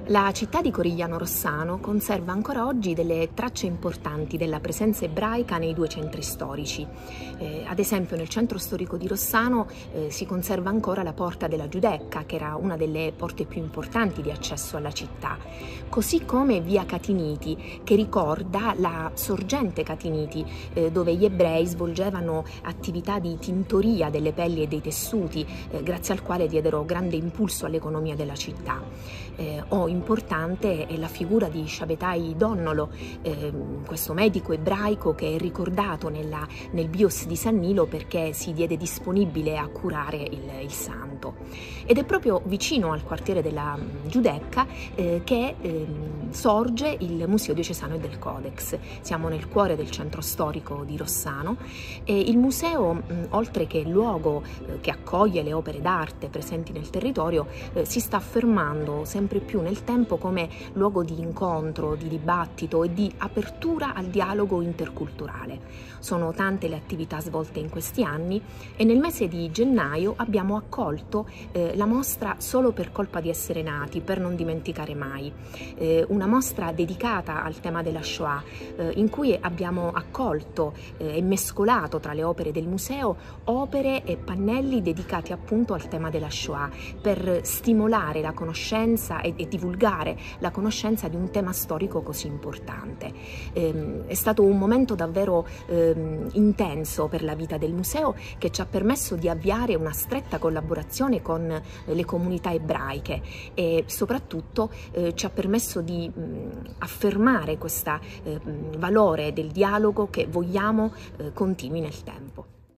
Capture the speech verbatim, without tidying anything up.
La città di Corigliano Rossano conserva ancora oggi delle tracce importanti della presenza ebraica nei due centri storici. Eh, ad esempio nel centro storico di Rossano eh, si conserva ancora la Porta della Giudecca, che era una delle porte più importanti di accesso alla città, così come via Catiniti, che ricorda la sorgente Catiniti, eh, dove gli ebrei svolgevano attività di tintoria delle pelli e dei tessuti, eh, grazie al quale diedero grande impulso all'economia della città. Eh, o importante è la figura di Shabbetai Donnolo, eh, questo medico ebraico che è ricordato nella, nel bios di San Nilo perché si diede disponibile a curare il, il santo. Ed è proprio vicino al quartiere della Giudecca eh, che eh, sorge il Museo Diocesano del Codex. Siamo nel cuore del centro storico di Rossano e il museo, mh, oltre che luogo eh, che accoglie le opere d'arte presenti nel territorio, eh, si sta affermando sempre più nel tempo come luogo di incontro, di dibattito e di apertura al dialogo interculturale. Sono tante le attività svolte in questi anni e nel mese di gennaio abbiamo accolto eh, la mostra Solo per colpa di essere nati, per non dimenticare mai, eh, una mostra dedicata al tema della Shoah, eh, in cui abbiamo accolto eh, e mescolato tra le opere del museo opere e pannelli dedicati appunto al tema della Shoah, per stimolare la conoscenza e, e divulgare la conoscenza di un tema storico così importante. Eh, è stato un momento davvero eh, intenso per la vita del museo, che ci ha permesso di avviare una stretta collaborazione con eh, le comunità ebraiche e soprattutto eh, ci ha permesso di mh, affermare questo eh, valore del dialogo che vogliamo eh, continui nel tempo.